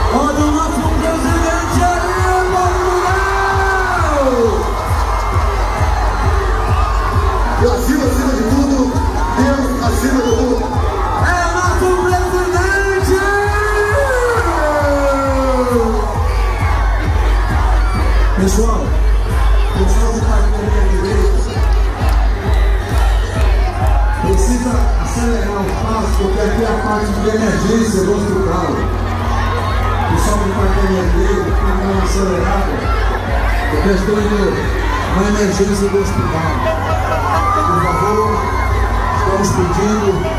Olha o nosso presidente aí, Bolsonaro! Brasil acima de tudo, Deus acima de tudo. É o nosso presidente! Pessoal que está aqui à minha direita, precisa acelerar o passo, porque aqui é a parte de emergência do hospital. O pessoal que está aqui à minha direita, tem que dar uma acelerada, porque estou indo na emergência do hospital. Por favor, estamos pedindo